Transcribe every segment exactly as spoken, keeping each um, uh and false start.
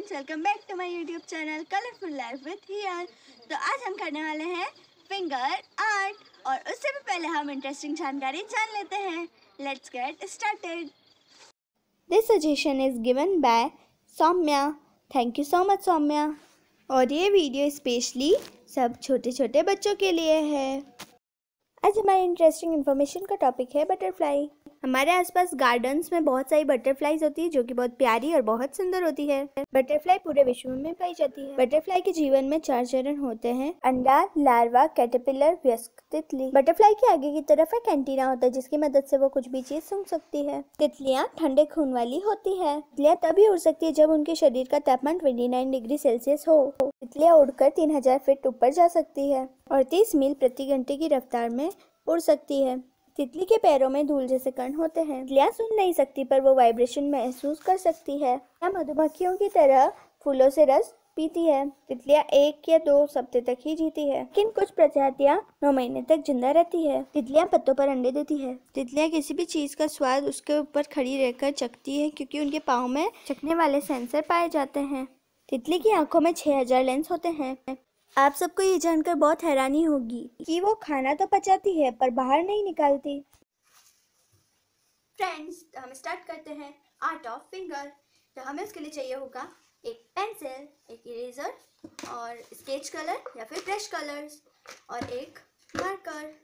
Friends, welcome back to my YouTube channel colourful life with हियल। तो आज हम करने वाले हैं फिंगर आर्ट और उससे भी पहले हम इंटरेस्टिंग जानकारी जान लेते हैं। Let's get started. This suggestion is given by Saumya. Thank you so much Saumya. और ये वीडियो स्पेशली सब छोटे छोटे बच्चों के लिए है। आज हमारे इंटरेस्टिंग इन्फॉर्मेशन का टॉपिक है बटरफ्लाई। हमारे आसपास गार्डन्स में बहुत सारी बटरफ्लाईज होती है जो कि बहुत प्यारी और बहुत सुंदर होती है। बटरफ्लाई पूरे विश्व में पाई जाती है। बटरफ्लाई के जीवन में चार चरण होते हैं: अंडा, लार्वा, कैटरपिलर, वयस्क, तितली। बटरफ्लाई के आगे की तरफ एक एंटीना होता है जिसकी मदद से वो कुछ भी चीज सूंघ सकती है। तितलियां ठंडे खून वाली होती है। तितलियां तभी उड़ सकती है जब उनके शरीर का तापमान उनतीस डिग्री सेल्सियस हो। तितलियां उड़कर तीन हजार फीट ऊपर जा सकती है और तीस मील प्रति घंटे की रफ्तार में उड़ सकती है। तितली के पैरों में धूल जैसे कण होते हैं। तितलियां सुन नहीं सकती पर वो वाइब्रेशन महसूस कर सकती है। या मधुमक्खियों की तरह फूलों से रस पीती है। तितलियां एक या दो हफ्ते तक ही जीती है, लेकिन कुछ प्रजातियां नौ महीने तक जिंदा रहती है। तितलियां पत्तों पर अंडे देती है। तितलियां किसी भी चीज का स्वाद उसके ऊपर खड़ी रहकर चखती है क्योंकि उनके पाँव में चखने वाले सेंसर पाए जाते हैं। तितली की आंखों में छह हजार लेंस होते हैं। आप सबको ये जानकर बहुत हैरानी होगी कि वो खाना तो पचाती है पर बाहर नहीं निकालती। फ्रेंड्स, तो हम स्टार्ट करते हैं आर्ट ऑफ फिंगर। तो हमें उसके लिए चाहिए होगा एक पेंसिल, एक इरेजर और स्केच कलर या फिर ब्रश कलर्स और एक मार्कर।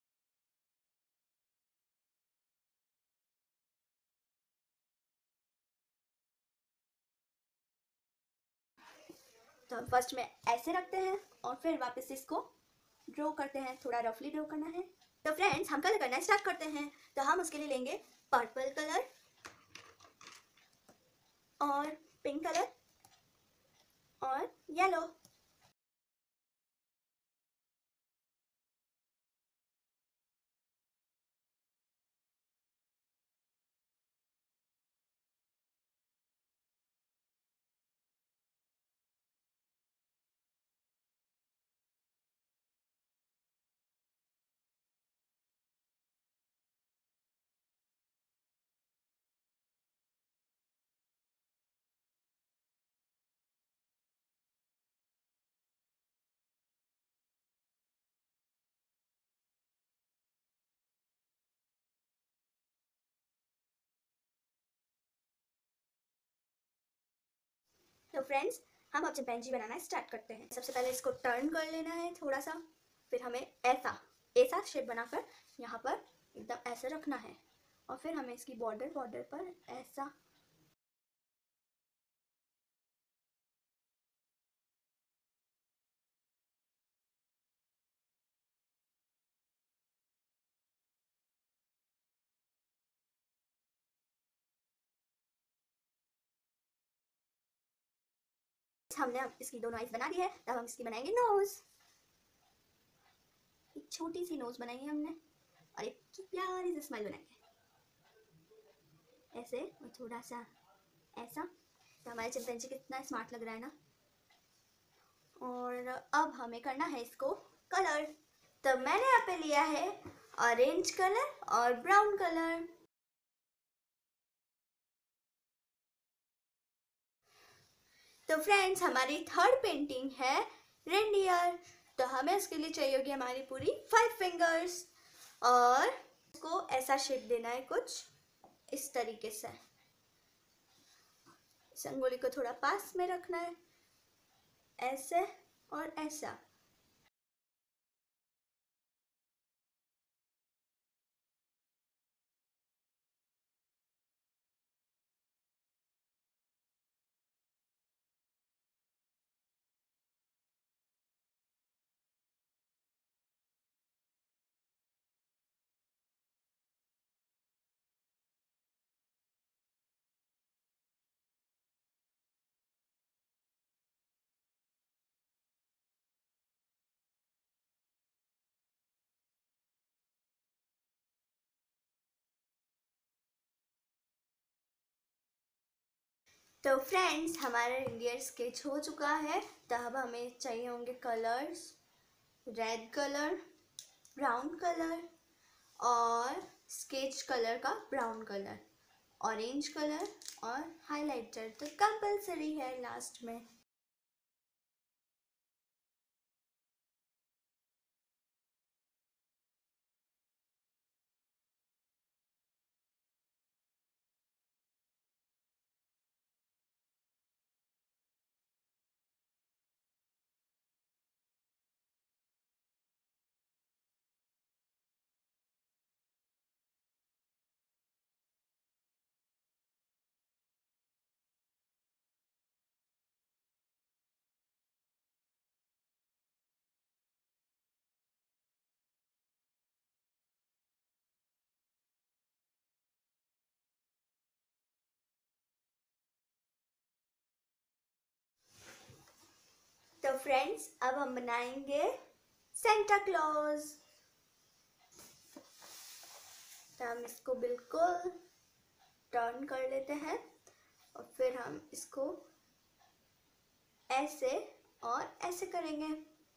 तो हम फर्स्ट में ऐसे रखते हैं और फिर वापस इसको ड्रॉ करते हैं। थोड़ा रफली ड्रॉ करना है। तो फ्रेंड्स, हम कलर करना स्टार्ट करते हैं। तो हम उसके लिए लेंगे पर्पल कलर और पिंक कलर और येलो। तो फ्रेंड्स, हम अब चिंपैंजी बनाना स्टार्ट करते हैं। सबसे पहले इसको टर्न कर लेना है थोड़ा सा, फिर हमें ऐसा ऐसा शेप बनाकर यहाँ पर एकदम ऐसे रखना है और फिर हमें इसकी बॉर्डर बॉर्डर पर ऐसा हमने अब इसकी दोनों आइज बना दी है। तब हम इसकी बनाएंगे नोज। एक छोटी सी नोज बनाई है हमने और एक प्यारी सी स्माइल बनाएंगे ऐसे और थोड़ा सा ऐसा। तो हमारे चिंपैंजी कितना स्मार्ट लग रहा है ना। और अब हमें करना है इसको कलर। तो मैंने यहाँ पे लिया है ऑरेंज कलर और ब्राउन कलर। तो फ्रेंड्स, हमारी थर्ड पेंटिंग है रेनडियर। तो हमें उसके लिए चाहिए होगी हमारी पूरी फाइव फिंगर्स और इसको ऐसा शेप देना है कुछ इस तरीके से। इस अंगुली को थोड़ा पास में रखना है ऐसे और ऐसा। तो फ्रेंड्स, हमारा रेनडियर स्केच हो चुका है। तो अब हमें चाहिए होंगे colours, red colour, brown colour और स्केच कलर का ब्राउन कलर ऑरेंज कलर और हाइलाइटर तो कंपलसरी है लास्ट में। तो फ्रेंड्स अब हम बनाएंगे सेंटा क्लॉज। तो हम इसको बिल्कुल टर्न कर लेते हैं और फिर हम इसको ऐसे और ऐसे करेंगे।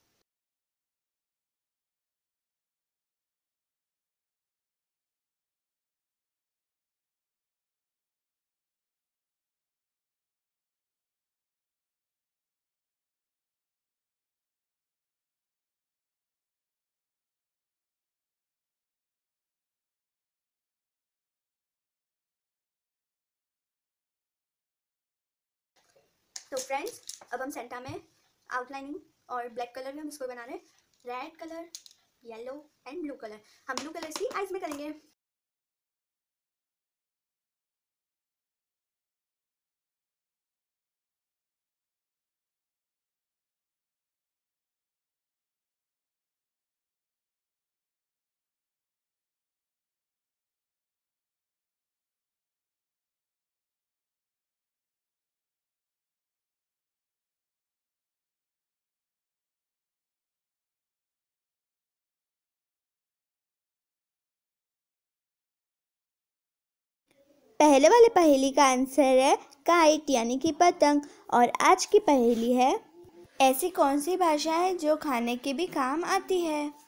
तो फ्रेंड्स अब हम सेंटा में आउटलाइनिंग और ब्लैक कलर में हम इसको बना रहे हैं। Red colour, yellow and blue colour. हम ब्लू कलर की आइज में करेंगे। पहले वाले पहेली का आंसर है काइट यानी कि पतंग। और आज की पहेली है, ऐसी कौन सी भाषा है जो खाने के भी काम आती है।